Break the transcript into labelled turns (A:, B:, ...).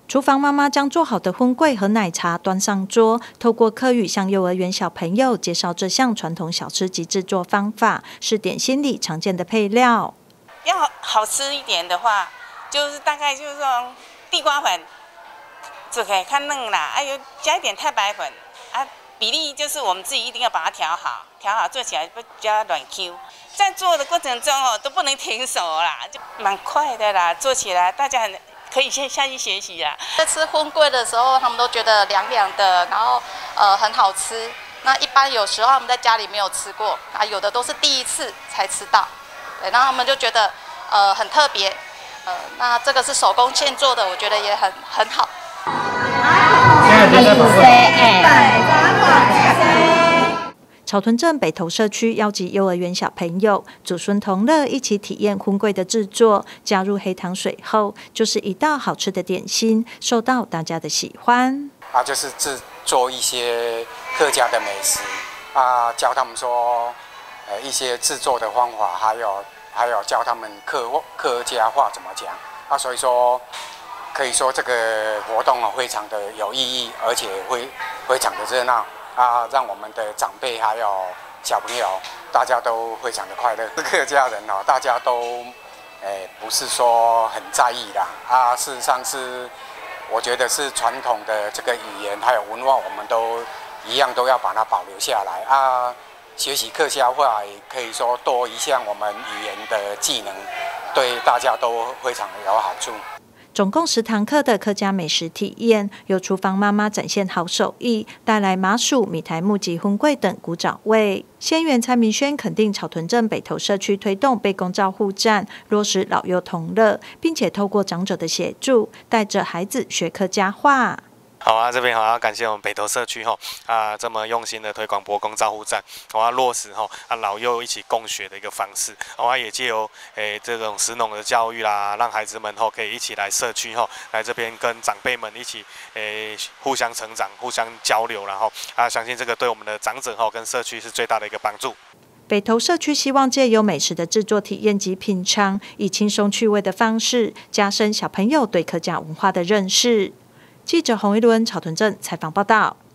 A: 厨房妈妈将做好的荤桂和奶茶端上桌，透过客语向幼儿园小朋友介绍这项传统小吃及制作方法，是点心里常见的配料。
B: 要好吃一点的话，就是大概就是说地瓜粉做起来较嫩啦，有加一点太白粉啊，比例就是我们自己一定要把它调好，做起来比较软 Q。在做的过程中都不能停手啦，就蛮快的啦，做起来大家可以先下去学习啦。
C: 在吃荤桂的时候，他们都觉得凉凉的，然后很好吃。那一般有时候他们在家里没有吃过，啊，有的都是第一次才吃到，对，然后他们就觉得很特别，那这个是手工现做的，我觉得也很好。
A: 草屯镇北投社区邀集幼儿园小朋友祖孙同乐一起体验荤桂的制作，加入黑糖水后，就是一道好吃的点心，受到大家的喜欢。
D: 就是制作一些客家的美食教他们说一些制作的方法，还有教他们客家话怎么讲所以说可以说这个活动非常的有意义，而且非常的热闹让我们的长辈还有小朋友大家都非常的快乐。客家人大家都不是说很在意啦事实上是我觉得是传统的这个语言还有文化，我们都一样都要把它保留下来学习客家话也可以说多一项我们语言的技能，对大家都非常有好处。
A: 总共10堂课的客家美食体验，由厨房妈妈展现好手艺，带来麻薯、米苔目及荤桂等古早味。县员蔡明轩肯定草屯镇北投社区推动备公照护站，落实老幼同乐，并且透过长者的协助，带着孩子学客家话。
E: 好这边要感谢我们北投社区这么用心的推广博公照护站，落实老幼一起共学的一个方式，也借由这种食农的教育啦，让孩子们可以一起来社区来这边跟长辈们一起互相成长、互相交流，然后相信这个对我们的长者跟社区是最大的一个帮助。
A: 北投社区希望借由美食的制作体验及品尝，以轻松趣味的方式，加深小朋友对客家文化的认识。记者洪一伦草屯镇采访报道。